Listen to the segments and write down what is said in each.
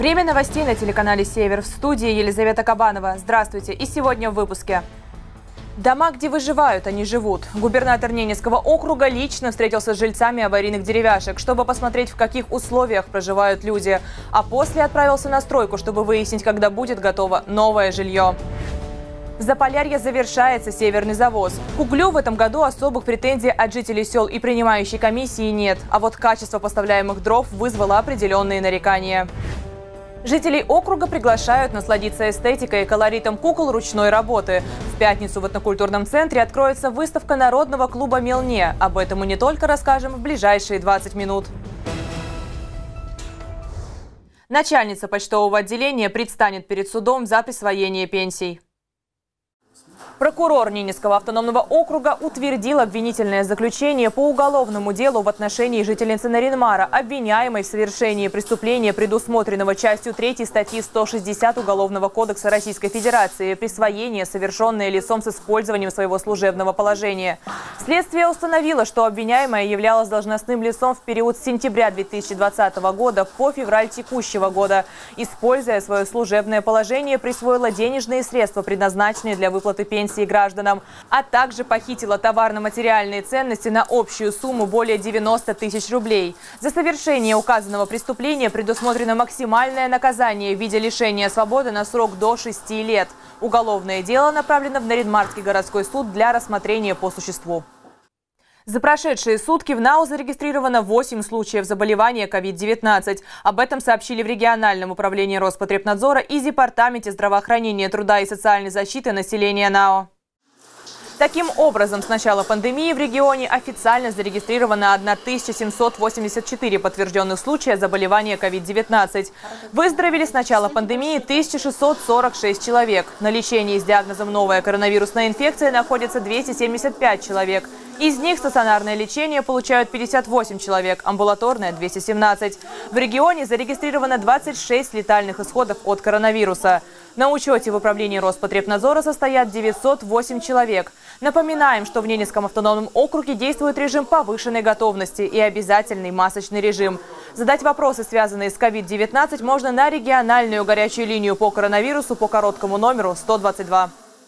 Время новостей на телеканале «Север». В студии Елизавета Кабанова. Здравствуйте. И сегодня в выпуске. Дома, где выживают, они живут. Губернатор Ненецкого округа лично встретился с жильцами аварийных деревяшек, чтобы посмотреть, в каких условиях проживают люди. А после отправился на стройку, чтобы выяснить, когда будет готово новое жилье. В Заполярье завершается северный завоз. К углю в этом году особых претензий от жителей сел и принимающей комиссии нет. А вот качество поставляемых дров вызвало определенные нарекания. Жителей округа приглашают насладиться эстетикой и колоритом кукол ручной работы. В пятницу в этнокультурном центре откроется выставка народного клуба «Мелне». Об этом мы не только расскажем в ближайшие 20 минут. Начальница почтового отделения предстанет перед судом за присвоение пенсий. Прокурор Ненецкого автономного округа утвердил обвинительное заключение по уголовному делу в отношении жительницы Наринмара, обвиняемой в совершении преступления, предусмотренного частью 3 статьи 160 Уголовного кодекса Российской Федерации, присвоение, совершенное лицом с использованием своего служебного положения. Следствие установило, что обвиняемая являлась должностным лицом в период с сентября 2020 года по февраль текущего года. Используя свое служебное положение, присвоила денежные средства, предназначенные для выплаты пенсии гражданам, а также похитила товарно-материальные ценности на общую сумму более 90 тысяч рублей. За совершение указанного преступления предусмотрено максимальное наказание в виде лишения свободы на срок до 6 лет. Уголовное дело направлено в Наринмарский городской суд для рассмотрения по существу. За прошедшие сутки в НАУ зарегистрировано 8 случаев заболевания COVID-19. Об этом сообщили в региональном управлении Роспотребнадзора и Департаменте здравоохранения, труда и социальной защиты населения НАО. Таким образом, с начала пандемии в регионе официально зарегистрировано 1784 подтвержденных случая заболевания COVID-19. Выздоровели с начала пандемии 1646 человек. На лечении с диагнозом «новая коронавирусная инфекция» находится 275 человек. Из них стационарное лечение получают 58 человек, амбулаторное – 217. В регионе зарегистрировано 26 летальных исходов от коронавируса. На учете в управлении Роспотребнадзора состоят 908 человек. Напоминаем, что в Ненецком автономном округе действует режим повышенной готовности и обязательный масочный режим. Задать вопросы, связанные с COVID-19, можно на региональную горячую линию по коронавирусу по короткому номеру 122.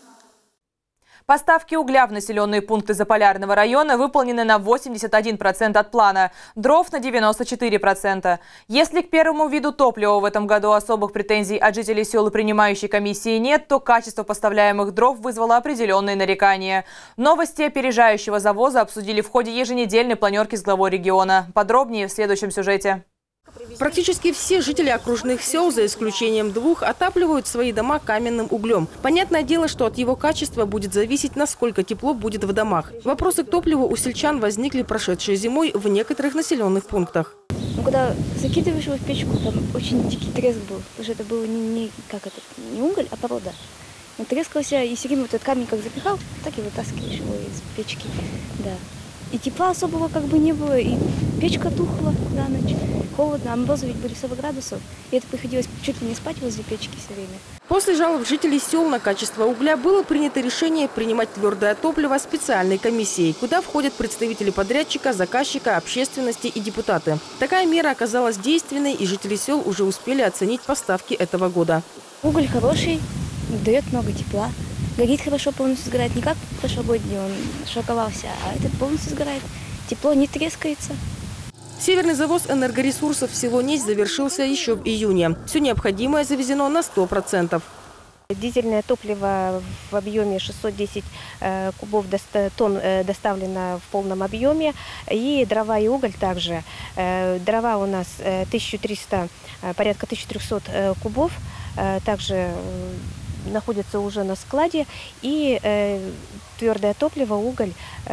Поставки угля в населенные пункты Заполярного района выполнены на 81% от плана, дров на 94%. Если к первому виду топлива в этом году особых претензий от жителей сел и принимающей комиссии нет, то качество поставляемых дров вызвало определенные нарекания. Новости опережающего завоза обсудили в ходе еженедельной планерки с главой региона. Подробнее в следующем сюжете. Практически все жители окружных сел, за исключением 2, отапливают свои дома каменным углем. Понятное дело, что от его качества будет зависеть, насколько тепло будет в домах. Вопросы к топливу у сельчан возникли прошедшей зимой в некоторых населенных пунктах. Когда закидываешь его в печку, там очень дикий треск был. Потому что это было не уголь, а порода. Он трескался, и все время вот этот камень как запихал, так и вытаскиваешь его из печки. Да. И тепла особого как бы не было, и печка тухла за ночь. Холодно, а морозы ведь были 40 градусов. И это приходилось чуть ли не спать возле печки все время. После жалоб жителей сел на качество угля было принято решение принимать твердое топливо специальной комиссией, куда входят представители подрядчика, заказчика, общественности и депутаты. Такая мера оказалась действенной, и жители сел уже успели оценить поставки этого года. Уголь хороший, дает много тепла. Горит хорошо, полностью сгорает. Не как в прошлогодний он шоковался, а этот полностью сгорает. Тепло не трескается. Северный завоз энергоресурсов в село Несь завершился еще в июне. Все необходимое завезено на 100%. Дизельное топливо в объеме 610 кубов тонн доставлено в полном объеме. И дрова и уголь также. Дрова у нас 1300, порядка 1300 кубов. Также находится уже на складе. И твердое топливо, уголь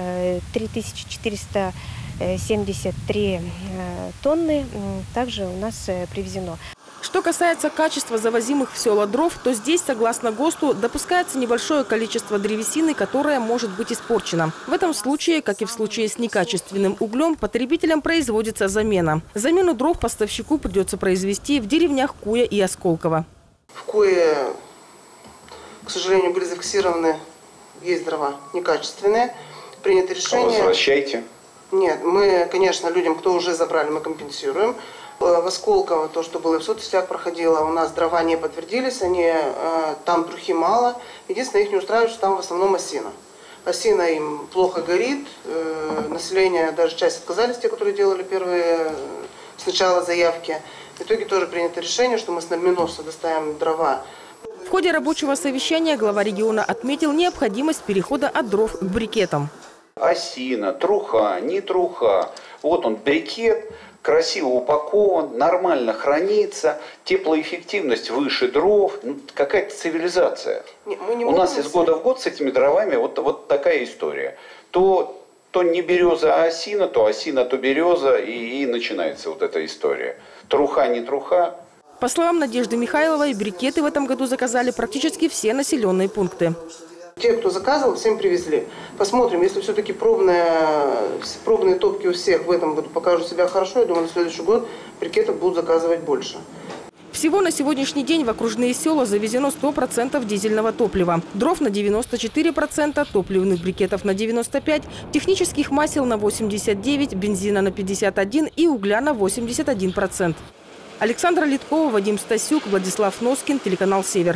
3473 тонны также у нас привезено. Что касается качества завозимых в села дров, то здесь, согласно ГОСТу, допускается небольшое количество древесины, которое может быть испорчено. В этом случае, как и в случае с некачественным углем, потребителям производится замена. Замену дров поставщику придется произвести в деревнях Куя и Осколково. В Куе, к сожалению, были зафиксированы, есть дрова некачественные. Принято решение. Возвращайте. Нет, мы, конечно, людям, кто уже забрали, мы компенсируем. В Осколково, то, что было в соцсетях проходило, у нас дрова не подтвердились, там трухи мало. Единственное, их не устраивает, что там в основном осина. Осина им плохо горит, население, даже часть отказались, те, которые делали первые сначала заявки. В итоге тоже принято решение, что мы с Миноса доставим дрова. В ходе рабочего совещания глава региона отметил необходимость перехода от дров к брикетам. Осина, труха, не труха. Вот он брикет, красиво упакован, нормально хранится, теплоэффективность выше дров. Ну, какая-то цивилизация. У нас из года в год с этими дровами вот такая история. То не береза, а осина, то береза, и начинается вот эта история. Труха, не труха. По словам Надежды Михайловой, брикеты в этом году заказали практически все населенные пункты. Те, кто заказывал, всем привезли. Посмотрим, если все-таки пробные топки у всех в этом году покажут себя хорошо, я думаю, на следующий год брикетов будут заказывать больше. Всего на сегодняшний день в окружные села завезено 100% дизельного топлива. Дров на 94%, топливных брикетов на 95%, технических масел на 89%, бензина на 51% и угля на 81%. Александра Литкова, Вадим Стасюк, Владислав Носкин, телеканал «Север».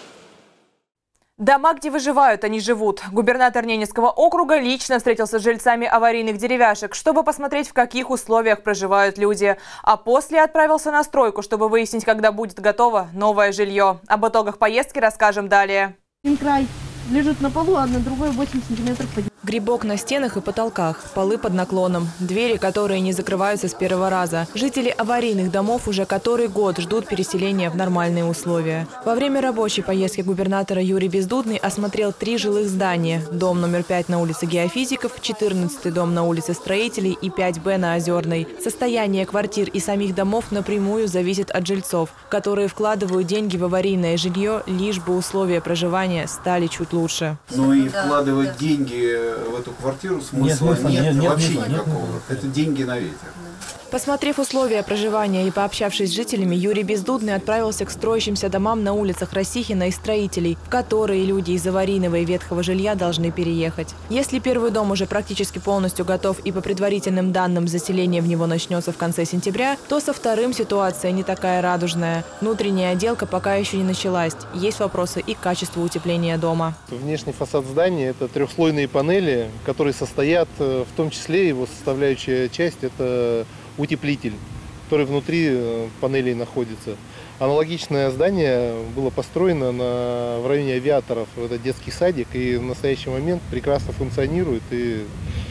Дома, где выживают, они живут. Губернатор Ненецкого округа лично встретился с жильцами аварийных деревяшек, чтобы посмотреть, в каких условиях проживают люди. А после отправился на стройку, чтобы выяснить, когда будет готово новое жилье. Об итогах поездки расскажем далее. Один край лежит на полу, а на другой 8 сантиметров поднимается. Грибок на стенах и потолках, полы под наклоном, двери, которые не закрываются с первого раза. Жители аварийных домов уже который год ждут переселения в нормальные условия. Во время рабочей поездки губернатора Юрий Бездудный осмотрел 3 жилых здания. Дом номер 5 на улице Геофизиков, 14-й дом на улице Строителей и 5Б на Озерной. Состояние квартир и самих домов напрямую зависит от жильцов, которые вкладывают деньги в аварийное жилье, лишь бы условия проживания стали чуть лучше. Ну и вкладывать деньги в эту квартиру смысла нет вообще никакого. Это деньги на ветер. Посмотрев условия проживания и пообщавшись с жителями, Юрий Бездудный отправился к строящимся домам на улицах Росихина и Строителей, в которые люди из аварийного и ветхого жилья должны переехать. Если первый дом уже практически полностью готов и по предварительным данным заселение в него начнется в конце сентября, то со вторым ситуация не такая радужная. Внутренняя отделка пока еще не началась. Есть вопросы и к качеству утепления дома. Внешний фасад здания – это трехслойные панели, которые состоят, в том числе его составляющая часть – это утеплитель, который внутри панелей находится. Аналогичное здание было построено в районе Авиаторов. Это детский садик, и в настоящий момент прекрасно функционирует, и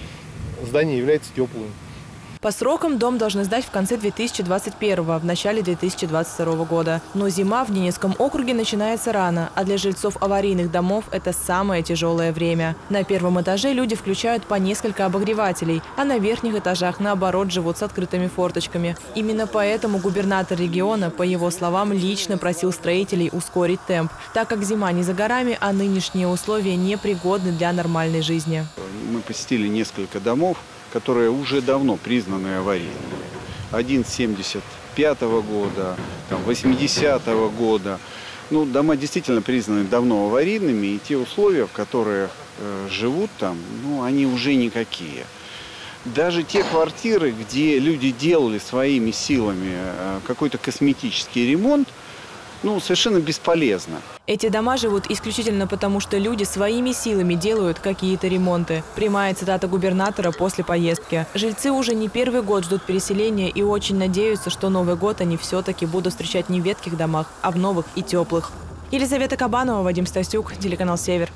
здание является теплым. По срокам дом должны сдать в конце 2021-го, в начале 2022 года. Но зима в Ненецком округе начинается рано, а для жильцов аварийных домов это самое тяжелое время. На первом этаже люди включают по несколько обогревателей, а на верхних этажах, наоборот, живут с открытыми форточками. Именно поэтому губернатор региона, по его словам, лично просил строителей ускорить темп, так как зима не за горами, а нынешние условия непригодны для нормальной жизни. Мы посетили несколько домов, которые уже давно признаны аварийными. Один с 75-го года, 80-го года. Ну, дома действительно признаны давно аварийными, и те условия, в которых живут там, они уже никакие. Даже те квартиры, где люди делали своими силами какой-то косметический ремонт, совершенно бесполезно. Эти дома живут исключительно потому, что люди своими силами делают какие-то ремонты. Прямая цитата губернатора после поездки. Жильцы уже не первый год ждут переселения и очень надеются, что Новый год они все-таки будут встречать не в ветхих домах, а в новых и теплых. Елизавета Кабанова, Вадим Стасюк, телеканал «Север».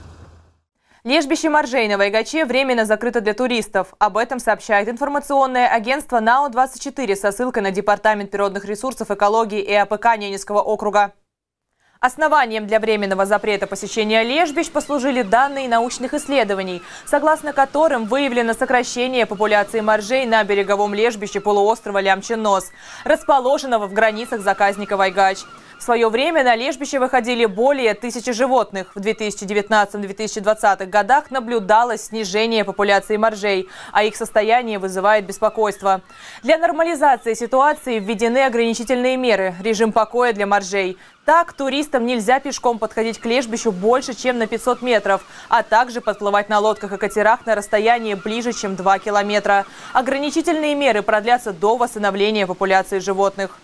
Лежбище моржей на Вайгаче временно закрыто для туристов. Об этом сообщает информационное агентство НАО-24 со ссылкой на Департамент природных ресурсов, экологии и АПК Ненецкого округа. Основанием для временного запрета посещения лежбищ послужили данные научных исследований, согласно которым выявлено сокращение популяции моржей на береговом лежбище полуострова Лямчин-Нос, расположенного в границах заказника Вайгач. В свое время на лежбище выходили более 1000 животных. В 2019-2020 годах наблюдалось снижение популяции моржей, а их состояние вызывает беспокойство. Для нормализации ситуации введены ограничительные меры, режим покоя для моржей. Так, туристам нельзя пешком подходить к лежбищу больше, чем на 500 метров, а также подплывать на лодках и катерах на расстоянии ближе, чем 2 километра. Ограничительные меры продлятся до восстановления популяции животных.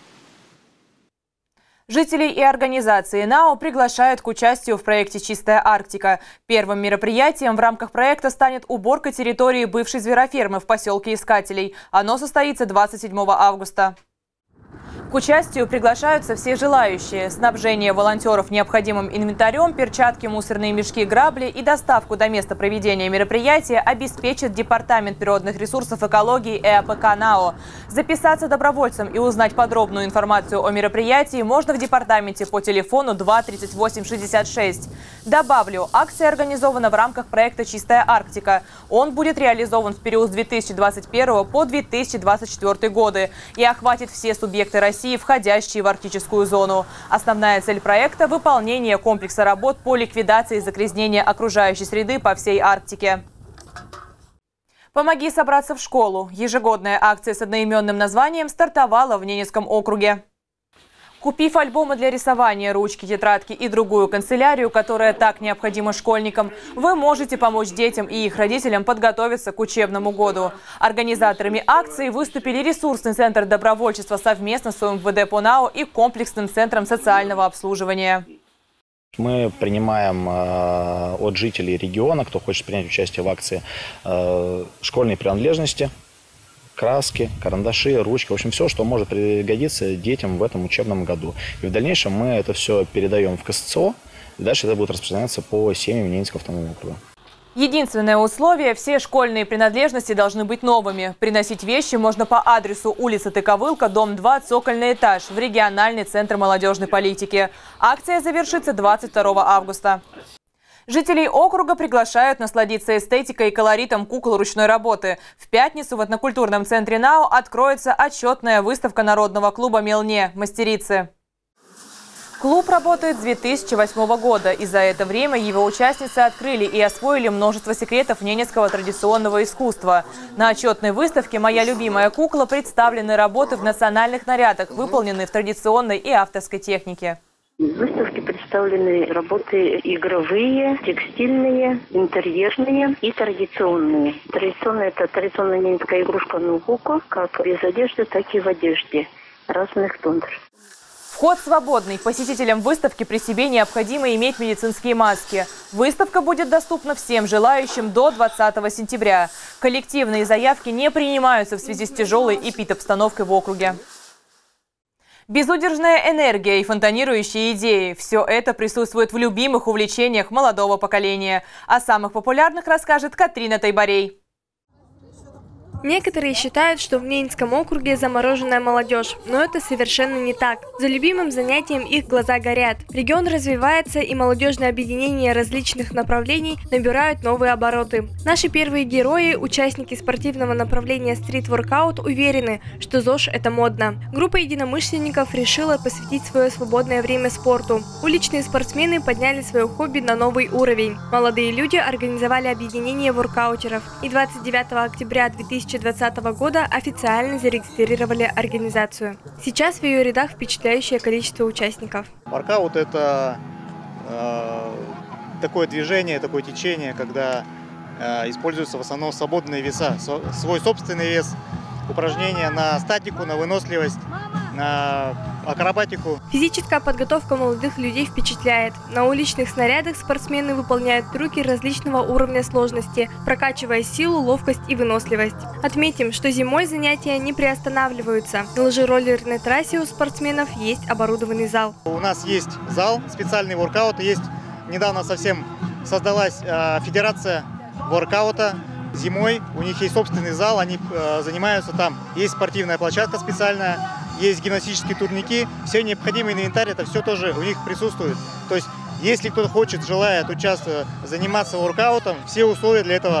Жителей и организации НАО приглашают к участию в проекте «Чистая Арктика». Первым мероприятием в рамках проекта станет уборка территории бывшей зверофермы в поселке Искателей. Оно состоится 27 августа. К участию приглашаются все желающие. Снабжение волонтеров необходимым инвентарем, перчатки, мусорные мешки, грабли и доставку до места проведения мероприятия обеспечит Департамент природных ресурсов экологии ЭАПК НАО. Записаться добровольцем и узнать подробную информацию о мероприятии можно в департаменте по телефону 2 38 66. Добавлю, акция организована в рамках проекта «Чистая Арктика». Он будет реализован в период с 2021 по 2024 годы и охватит все субъекты России, входящие в арктическую зону. Основная цель проекта – выполнение комплекса работ по ликвидации загрязнения окружающей среды по всей Арктике. «Помоги собраться в школу». Ежегодная акция с одноименным названием стартовала в Ненецком округе. Купив альбомы для рисования, ручки, тетрадки и другую канцелярию, которая так необходима школьникам, вы можете помочь детям и их родителям подготовиться к учебному году. Организаторами акции выступили ресурсный центр добровольчества совместно с МВД по НАО и комплексным центром социального обслуживания. Мы принимаем от жителей региона, кто хочет принять участие в акции, школьные принадлежности. Краски, карандаши, ручки, в общем, все, что может пригодиться детям в этом учебном году. И в дальнейшем мы это все передаем в КСЦО, и дальше это будет распространяться по семьям Ненецкого автономного округа. Единственное условие – все школьные принадлежности должны быть новыми. Приносить вещи можно по адресу улица Тыковылка, дом 2, цокольный этаж, в региональный центр молодежной политики. Акция завершится 22 августа. Жителей округа приглашают насладиться эстетикой и колоритом кукол ручной работы. В пятницу в этнокультурном центре НАО откроется отчетная выставка народного клуба «Мелне» «Мастерицы». Клуб работает с 2008 года, и за это время его участницы открыли и освоили множество секретов ненецкого традиционного искусства. На отчетной выставке «Моя любимая кукла» представлены работы в национальных нарядах, выполненные в традиционной и авторской технике. В выставке представлены работы игровые, текстильные, интерьерные и традиционные. Традиционная – это традиционная ненецкая игрушка нукуко, как без одежды, так и в одежде разных тундр. Вход свободный. Посетителям выставки при себе необходимо иметь медицинские маски. Выставка будет доступна всем желающим до 20 сентября. Коллективные заявки не принимаются в связи с тяжелой эпидобстановкой в округе. Безудержная энергия и фонтанирующие идеи – все это присутствует в любимых увлечениях молодого поколения. О самых популярных расскажет Катрина Тайбарей. Некоторые считают, что в Ненецком округе замороженная молодежь, но это совершенно не так. За любимым занятием их глаза горят. Регион развивается, и молодежные объединения различных направлений набирают новые обороты. Наши первые герои, участники спортивного направления стрит-воркаут, уверены, что ЗОЖ – это модно. Группа единомышленников решила посвятить свое свободное время спорту. Уличные спортсмены подняли свое хобби на новый уровень. Молодые люди организовали объединение воркаутеров, и 29 октября 2020 года официально зарегистрировали организацию. Сейчас в ее рядах впечатляющее количество участников. Воркаут – это такое движение, такое течение, когда используются в основном свободные веса, свой собственный вес, упражнения на статику, на выносливость, на акробатику. Физическая подготовка молодых людей впечатляет. На уличных снарядах спортсмены выполняют трюки различного уровня сложности, прокачивая силу, ловкость и выносливость. Отметим, что зимой занятия не приостанавливаются. На лыжероллерной трассе у спортсменов есть оборудованный зал. У нас есть зал, специальный воркаут. Есть недавно совсем создалась федерация воркаута. Зимой у них есть собственный зал, они занимаются там. Есть спортивная площадка специальная, есть гимнастические турники. Все необходимый инвентарь, это все тоже у них присутствует. То есть, если кто-то хочет, желает участвовать, заниматься воркаутом, все условия для этого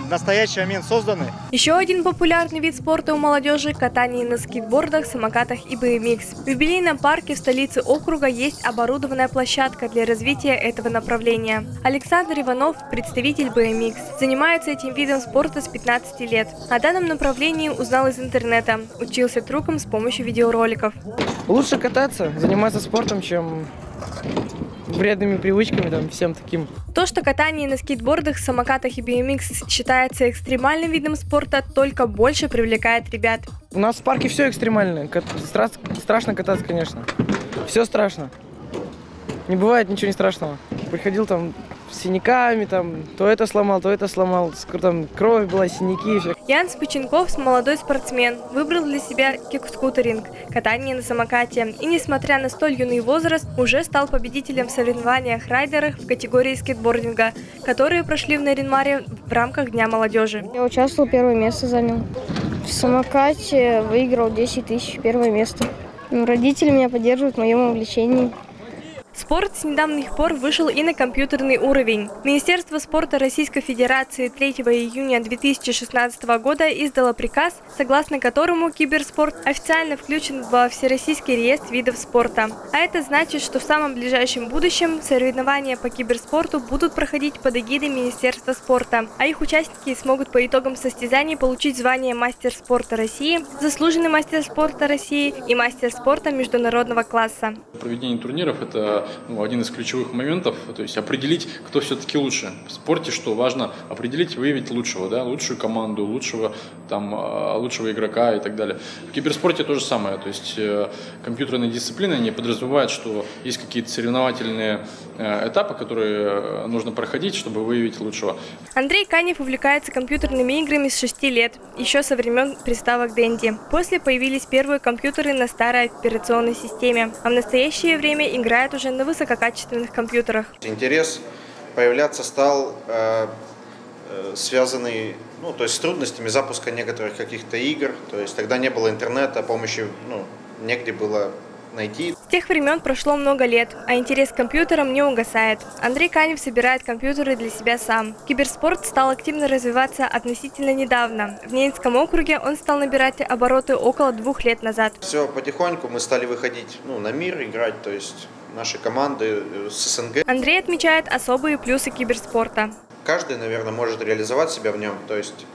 в настоящий момент созданы. Еще один популярный вид спорта у молодежи – катание на скейтбордах, самокатах и BMX. В юбилейном парке в столице округа есть оборудованная площадка для развития этого направления. Александр Иванов – представитель BMX. Занимается этим видом спорта с 15 лет. О данном направлении узнал из интернета. Учился трюкам с помощью видеороликов. Лучше кататься, заниматься спортом, чем вредными привычками, там, всем таким. То, что катание на скейтбордах, самокатах и BMX считается экстремальным видом спорта, только больше привлекает ребят. У нас в парке все экстремальное. Страшно кататься, конечно. Все страшно. Не бывает ничего не страшного. Приходил там с синяками, там, то это сломал, там кровь была, синяки и все. Ян Спиченков, молодой спортсмен, выбрал для себя кикскутеринг, катание на самокате. И, несмотря на столь юный возраст, уже стал победителем в соревнованиях райдеров в категории скейтбординга, которые прошли в Нарин-Маре в рамках Дня молодежи. Я участвовал, первое место занял. В самокате выиграл 10 тысяч, первое место. Родители меня поддерживают в моем увлечении. Спорт с недавних пор вышел и на компьютерный уровень. Министерство спорта Российской Федерации 3 июня 2016 года издало приказ, согласно которому киберспорт официально включен во Всероссийский реестр видов спорта. А это значит, что в самом ближайшем будущем соревнования по киберспорту будут проходить под эгидой Министерства спорта, а их участники смогут по итогам состязаний получить звание мастер спорта России, заслуженный мастер спорта России и мастер спорта международного класса. Проведение турниров – это один из ключевых моментов, то есть определить, кто все-таки лучше. В спорте что важно? Определить, выявить лучшего, да, лучшую команду, лучшего игрока и так далее. В киберспорте то же самое, то есть компьютерные дисциплины не подразумевают, что есть какие-то соревновательные этапы, которые нужно проходить, чтобы выявить лучшего. Андрей Канев увлекается компьютерными играми с 6 лет, еще со времен приставок Dendy. После появились первые компьютеры на старой операционной системе, а в настоящее время играет уже на высококачественных компьютерах. Интерес появляться стал связанный то есть с трудностями запуска некоторых каких-то игр. То есть тогда не было интернета, помощи негде было найти. С тех времен прошло много лет, а интерес к компьютерам не угасает. Андрей Канев собирает компьютеры для себя сам. Киберспорт стал активно развиваться относительно недавно. В Ненецком округе он стал набирать обороты около 2 лет назад. Все потихоньку мы стали выходить на мир, играть, то есть наши команды с СНГ. Андрей отмечает особые плюсы киберспорта. Каждый, наверное, может реализовать себя в нем, то есть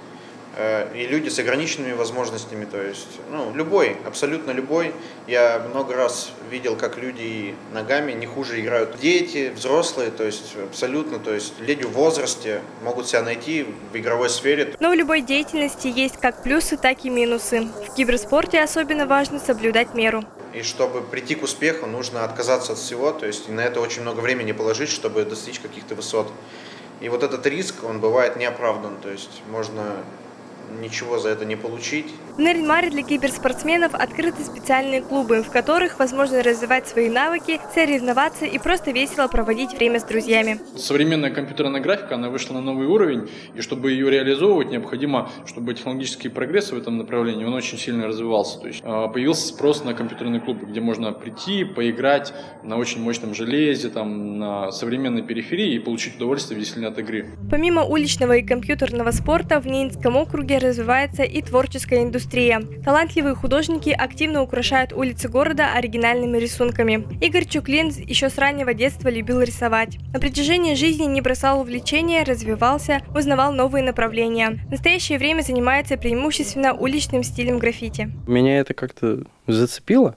и люди с ограниченными возможностями, то есть любой, абсолютно любой. Я много раз видел, как люди ногами не хуже играют. Дети, взрослые, то есть абсолютно, то есть люди в возрасте могут себя найти в игровой сфере. Но в любой деятельности есть как плюсы, так и минусы. В киберспорте особенно важно соблюдать меру. И чтобы прийти к успеху, нужно отказаться от всего, то есть на это очень много времени положить, чтобы достичь каких-то высот. И вот этот риск, он бывает неоправдан, то есть можно ничего за это не получить. В Нарин-Маре для киберспортсменов открыты специальные клубы, в которых возможно развивать свои навыки, соревноваться и просто весело проводить время с друзьями. Современная компьютерная графика, она вышла на новый уровень, и чтобы ее реализовывать, необходимо, чтобы технологический прогресс в этом направлении, он очень сильно развивался. То есть появился спрос на компьютерные клубы, где можно прийти, поиграть на очень мощном железе, на современной периферии и получить удовольствие веселее от игры. Помимо уличного и компьютерного спорта, в Ненецком округе развивается и творческая индустрия. Талантливые художники активно украшают улицы города оригинальными рисунками. Игорь Чуклин еще с раннего детства любил рисовать. На протяжении жизни не бросал увлечения, развивался, узнавал новые направления. В настоящее время занимается преимущественно уличным стилем граффити. Меня это как-то зацепило.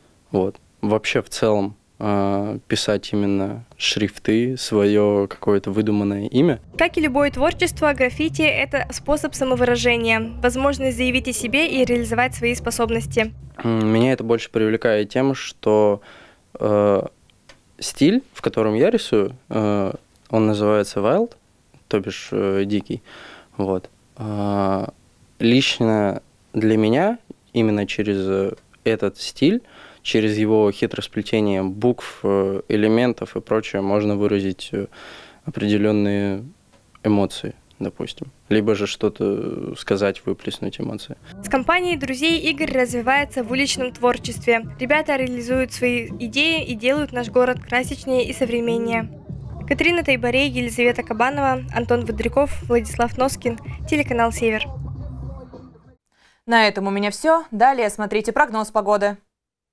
Вообще в целом писать именно шрифты, свое какое-то выдуманное имя. Как и любое творчество, граффити – это способ самовыражения, возможность заявить о себе и реализовать свои способности. Меня это больше привлекает тем, что стиль, в котором я рисую, он называется wild, то бишь дикий. Лично для меня именно через этот стиль, через его хитросплетение букв, элементов и прочее можно выразить определенные эмоции, допустим. Либо же что-то сказать, выплеснуть эмоции. С компанией друзей Игорь развивается в уличном творчестве. Ребята реализуют свои идеи и делают наш город красочнее и современнее. Катерина Тайбарей, Елизавета Кабанова, Антон Водряков, Владислав Носкин, телеканал «Север». На этом у меня все. Далее смотрите прогноз погоды.